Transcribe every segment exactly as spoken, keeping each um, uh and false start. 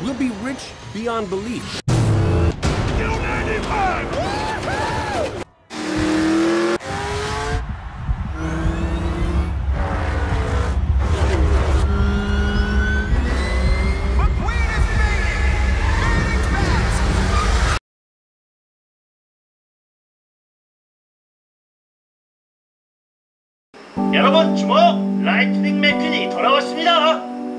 we'll be rich beyond belief. 여러분 주목! 라이트닝 맥퀸이 돌아왔습니다.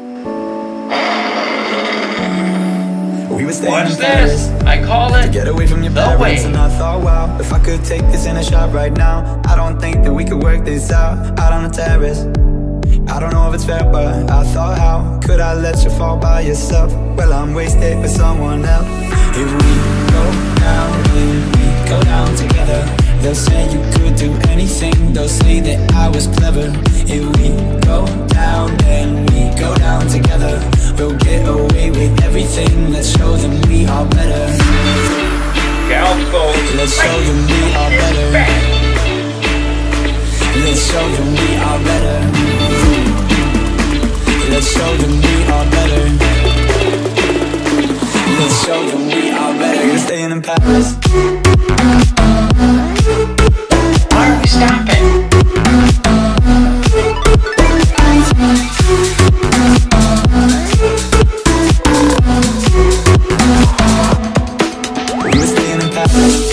Watch this! I call it Get away from your the way. parents, and I thought, wow, if I could take this in a shot right now, I don't think that we could work this out, out on the terrace. I don't know if it's fair, but I thought, how could I let you fall by yourself? Well, I'm wasted with someone else. If we go down, then we go down together. They'll say you could do anything, they'll say that I was clever. If we go down, then we go down together. We'll get away with everything, let's show them we are better. Let's show them we are better. Let's show them we are better. Let's show them we are better. Let's show them we are better. You're staying in Paris. Why are we stopping? We were staying in Paris.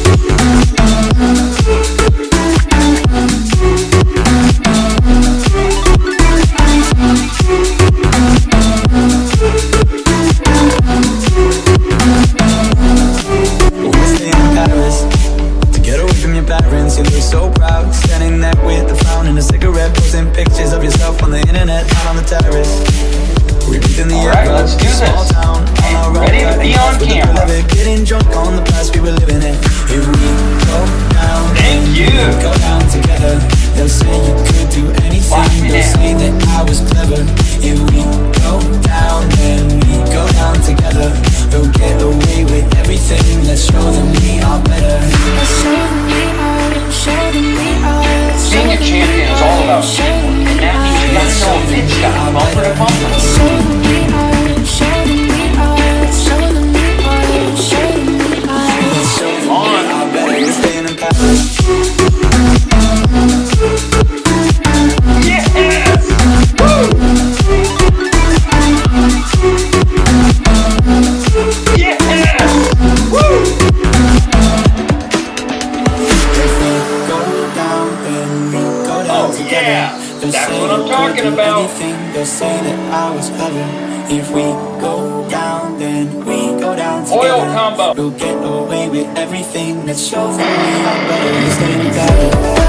You look so proud, standing there with a frown and a cigarette, posting pictures of yourself on the internet, out on the terrace. We breathe in the air, Alright, let's do small this. town, I'm on our ready own, to be on with the camera. thrill of it, getting drunk on the past we were living in. If we go down, Thank you. go down together. They'll say you could do anything, Watch me they'll now. say that I was clever. If we go down, then we go down together. We'll get away with everything, let's show them we are better. Let's show them we are, show them we are. Being a champion is all about people, and that means you gotta know if it's got bumper to bumper. Show them we are, show them we are, show them we are, show them we are. Let's show them we are better. You're staying in Paris. Yes! Woo! Yes! Woo! If we go down, then we go down Oh, together. yeah. They'll That's say what I'm you talking could do about. anything, they'll say that I was clever. If we go down, then we go down together. Oil combo. We'll get away with everything. Let's show them we are better. You're staying in Paris.